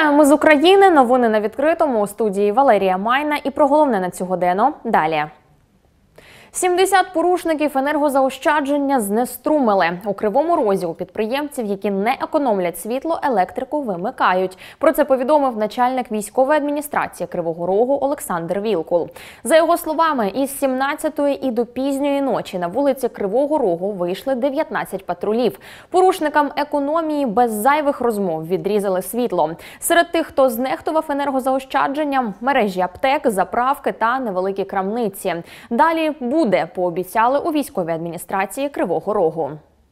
Вітаю, ми з України. Новини на відкритому. У студії Валерія Майна. І про головне на цю годину далі. 70 порушників енергозаощадження знеструмили. У Кривому Розі у підприємців, які не економлять світло, електрику вимикають. Про це повідомив начальник військової адміністрації Кривого Рогу Олександр Вілкул. За його словами, із 17-ї і до пізньої ночі на вулиці Кривого Рогу вийшли 19 патрулів. Порушникам економії без зайвих розмов відрізали світло. Серед тих, хто знехтував енергозаощадженням, мережі аптек, заправки та невеликі крамниці. Далі буде, пообіцяли у військовій адміністрації Кривого Рогу.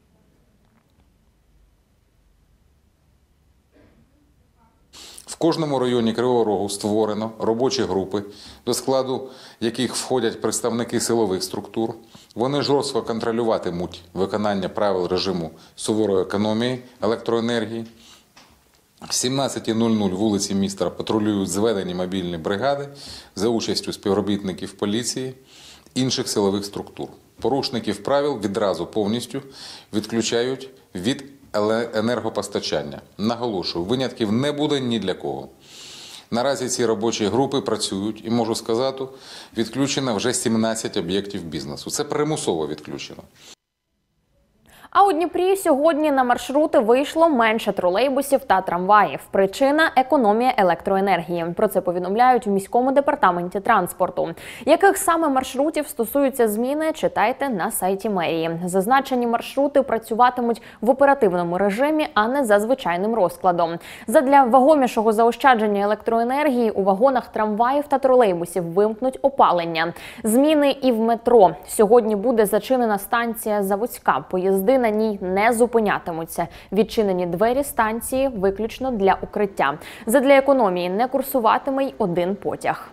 В кожному районі Кривого Рогу створено робочі групи, до складу яких входять представники силових структур. Вони жорстко контролюватимуть виконання правил режиму суворої економії електроенергії. В 17:00 вулиці міста патрулюють зведені мобільні бригади за участю співробітників поліції, інших силових структур. Порушників правил відразу повністю відключають від енергопостачання. Наголошую, винятків не буде ні для кого. Наразі ці робочі групи працюють і, можу сказати, відключено вже 17 об'єктів бізнесу. Це примусово відключено. А у Дніпрі сьогодні на маршрути вийшло менше тролейбусів та трамваїв. Причина – економія електроенергії. Про це повідомляють у міському департаменті транспорту. Яких саме маршрутів стосуються зміни, читайте на сайті мерії. Зазначені маршрути працюватимуть в оперативному режимі, а не за звичайним розкладом. Задля вагомішого заощадження електроенергії у вагонах трамваїв та тролейбусів вимкнуть опалення. Зміни і в метро. Сьогодні буде зачинена станція Заводська. Поїзди на ній не зупинятимуться. Відчинені двері станції виключно для укриття. Задля економії не курсуватиме й один потяг.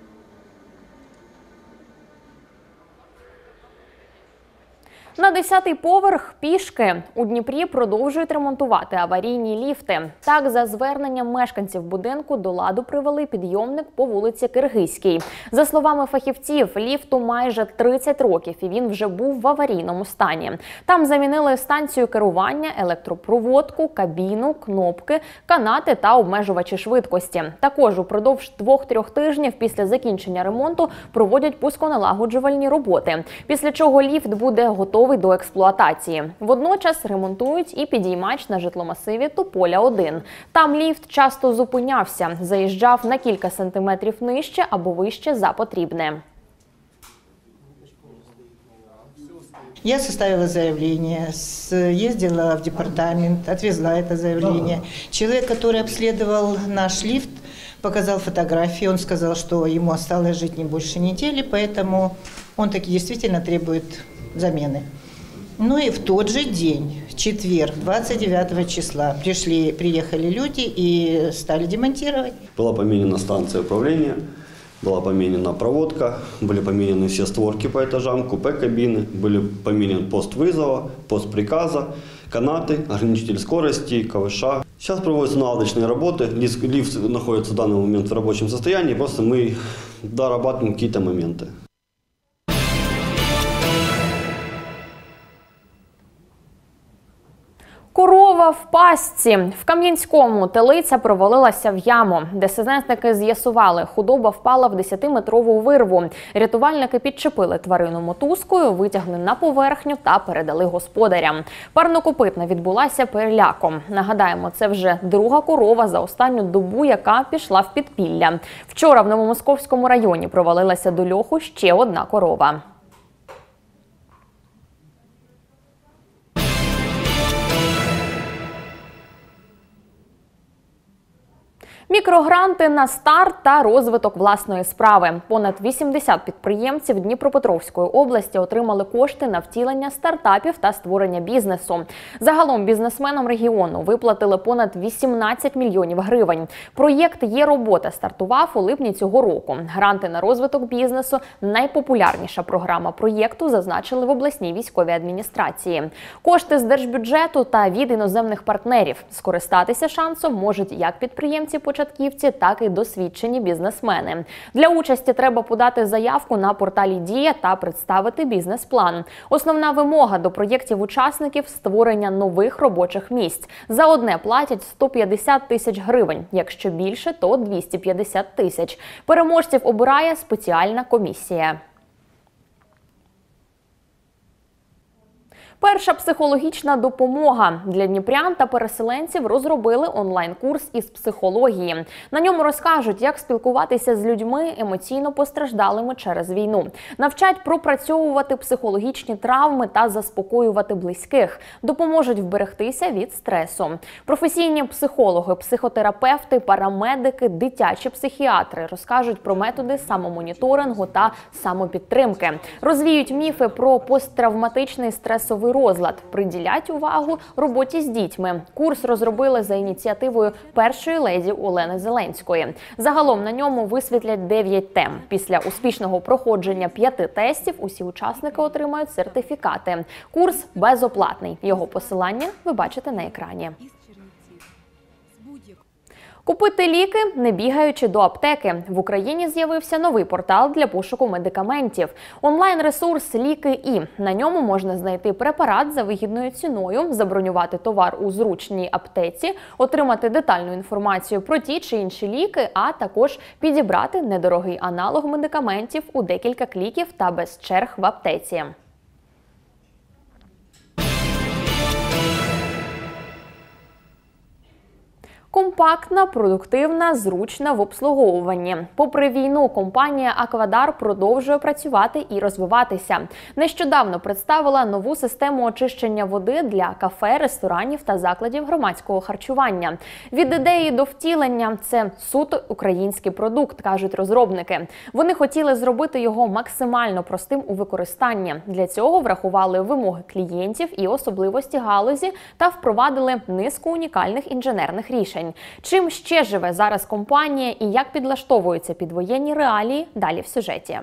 На 10-й поверх пішки. У Дніпрі продовжують ремонтувати аварійні ліфти. Так, за зверненням мешканців будинку до ладу привели підйомник по вулиці Киргизькій. За словами фахівців, ліфту майже 30 років і він вже був в аварійному стані. Там замінили станцію керування, електропроводку, кабіну, кнопки, канати та обмежувачі швидкості. Також упродовж 2-3 тижнів після закінчення ремонту проводять пусконалагоджувальні роботи, після чого ліфт буде готовий до експлуатації. Водночас ремонтують і підіймач на житломасиві Тополя-1. Там ліфт часто зупинявся, заїжджав на кілька сантиметрів нижче або вище за потрібне. Я составила заявление, ездила в департамент, отвезла это заявление. Человек, который обследовал наш лифт, показал фотографии, он сказал, что ему осталось жить не больше недели, поэтому он таки действительно требует замены. Ну и в тот же день, в четверг, 29 числа, приехали люди и стали демонтировать. Была поменена станция управления, была поменена проводка, были поменены все створки по этажам, купе-кабины, были поменен пост вызова, пост приказа, канаты, ограничитель скорости, КВШ. Сейчас проводятся наладочные работы, лифт находится в данный момент в рабочем состоянии, просто мы дорабатываем какие-то моменты. Корова в пастці. В Кам'янському телиця провалилася в яму. ДСНСники з'ясували, худоба впала в 10-метрову вирву. Рятувальники підчепили тварину мотузкою, витягли на поверхню та передали господарям. Парнокопитна відбулася переляком. Нагадаємо, це вже друга корова за останню добу, яка пішла в підпілля. Вчора в Новомосковському районі провалилася до льоху ще одна корова. Мікрогранти на старт та розвиток власної справи. Понад 80 підприємців Дніпропетровської області отримали кошти на втілення стартапів та створення бізнесу. Загалом бізнесменам регіону виплатили понад 18 мільйонів гривень. Проєкт «Є робота» стартував у липні цього року. Гранти на розвиток бізнесу – найпопулярніша програма проєкту, зазначили в обласній військовій адміністрації. Кошти з держбюджету та від іноземних партнерів. Скористатися шансом можуть як підприємці початкові, початківці, так і досвідчені бізнесмени. Для участі треба подати заявку на порталі «Дія» та представити бізнес-план. Основна вимога до проєктів учасників – створення нових робочих місць. За одне платять 150 тисяч гривень, якщо більше – то 250 тисяч. Переможців обирає спеціальна комісія. Перша психологічна допомога. Для дніпрян та переселенців розробили онлайн-курс із психології. На ньому розкажуть, як спілкуватися з людьми, емоційно постраждалими через війну. Навчать пропрацьовувати психологічні травми та заспокоювати близьких. Допоможуть вберегтися від стресу. Професійні психологи, психотерапевти, парамедики, дитячі психіатри розкажуть про методи самомоніторингу та самопідтримки. Розвіють міфи про посттравматичний стресовий розлад, приділять увагу роботі з дітьми. Курс розробили за ініціативою першої леді Олени Зеленської. Загалом на ньому висвітлять 9 тем. Після успішного проходження 5 тестів усі учасники отримають сертифікати. Курс безоплатний. Його посилання ви бачите на екрані. Купити ліки, не бігаючи до аптеки. В Україні з'явився новий портал для пошуку медикаментів. Онлайн-ресурс «Ліки І». На ньому можна знайти препарат за вигідною ціною, забронювати товар у зручній аптеці, отримати детальну інформацію про ті чи інші ліки, а також підібрати недорогий аналог медикаментів у декілька кліків та без черг в аптеці. Компактна, продуктивна, зручна в обслуговуванні. Попри війну, компанія «Аквадар» продовжує працювати і розвиватися. Нещодавно представила нову систему очищення води для кафе, ресторанів та закладів громадського харчування. Від ідеї до втілення – це суто український продукт, кажуть розробники. Вони хотіли зробити його максимально простим у використанні. Для цього врахували вимоги клієнтів і особливості галузі та впровадили низку унікальних інженерних рішень. Чим ще живе зараз компанія і як підлаштовується під воєнні реалії – далі в сюжеті.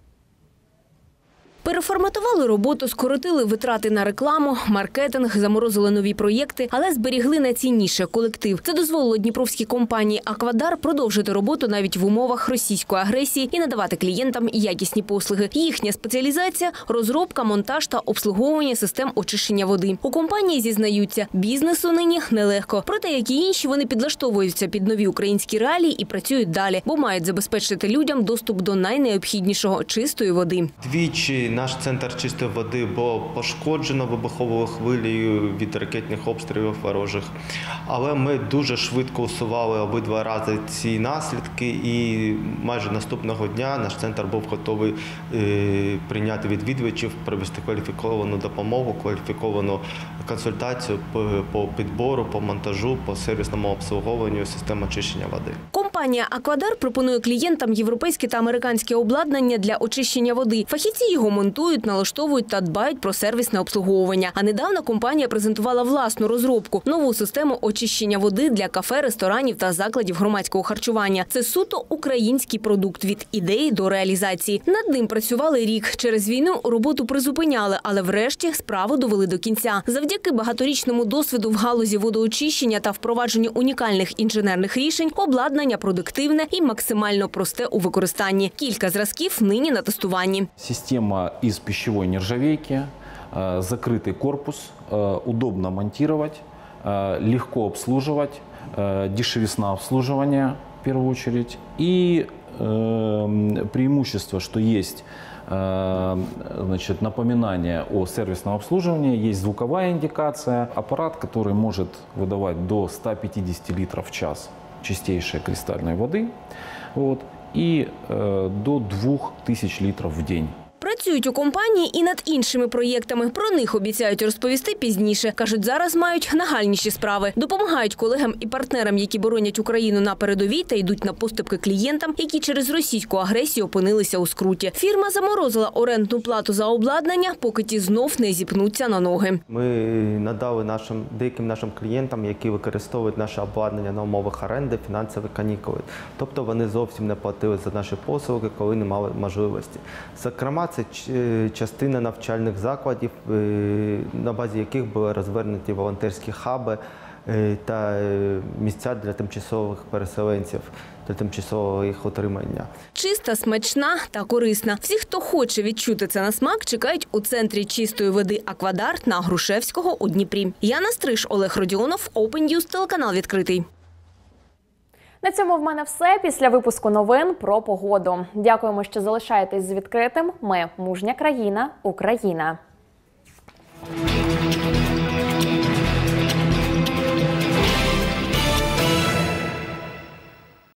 Переформатували роботу, скоротили витрати на рекламу, маркетинг, заморозили нові проєкти, але зберігли найцінніше – колектив. Це дозволило дніпровській компанії «Аквадар» продовжити роботу навіть в умовах російської агресії і надавати клієнтам якісні послуги. Їхня спеціалізація – розробка, монтаж та обслуговування систем очищення води. У компанії зізнаються, бізнесу нині нелегко. Проте, як і інші, вони підлаштовуються під нові українські реалії і працюють далі, бо мають забезпечити людям доступ до найнеобхіднішого – чистої води. Двічі наш центр чистої води було пошкоджено вибуховою хвилею від ракетних обстрілів ворожих. Але ми дуже швидко усували обидва рази ці наслідки і майже наступного дня наш центр був готовий прийняти відвідувачів, провести кваліфіковану допомогу, кваліфіковану консультацію по підбору, по монтажу, по сервісному обслуговуванню системи очищення води. Компанія «Аквадар» пропонує клієнтам європейське та американське обладнання для очищення води. Фахівці його монтують, налаштовують та дбають про сервісне обслуговування. А недавно компанія презентувала власну розробку – нову систему очищення води для кафе, ресторанів та закладів громадського харчування. Це суто український продукт від ідеї до реалізації. Над ним працювали рік. Через війну роботу призупиняли, але врешті справу довели до кінця. Завдяки багаторічному досвіду в галузі водоочищення та впровадженню унікальних інженерних рішень обладнання продуктивне і максимально просте у використанні. Кілька зразків нині на тестуванні. Система из пищевой нержавейки, закрытый корпус, удобно монтировать, легко обслуживать, дешевизна обслуживания в первую очередь. И преимущество, что есть напоминание о сервисном обслуживании, есть звуковая индикация, аппарат, который может выдавать до 150 литров в час чистейшей кристальной воды и до 2000 литров в день. Працюють у компанії і над іншими проєктами. Про них обіцяють розповісти пізніше. Кажуть, зараз мають нагальніші справи. Допомагають колегам і партнерам, які боронять Україну на передовій та йдуть на поступки клієнтам, які через російську агресію опинилися у скруті. Фірма заморозила орендну плату за обладнання, поки ті знов не зіпнуться на ноги. Ми надали деяким нашим клієнтам, які використовують наше обладнання на умовах оренди, фінансові канікули. Тобто вони зовсім не платили за наші послуги, коли не мали можливості. Зокрема, це частина навчальних закладів, на базі яких були розвернуті волонтерські хаби та місця для тимчасових переселенців, для тимчасового їх утримання. Чиста, смачна та корисна. Всі, хто хоче відчути це на смак, чекають у центрі чистої води «Аквадарт» на Грушевського у Дніпрі. Яна Стриж, Олег Родіонов, Open News, телеканал «Відкритий». На цьому в мене все. Після випуску новин про погоду. Дякуємо, що залишаєтесь з відкритим. Ми – мужня країна, Україна.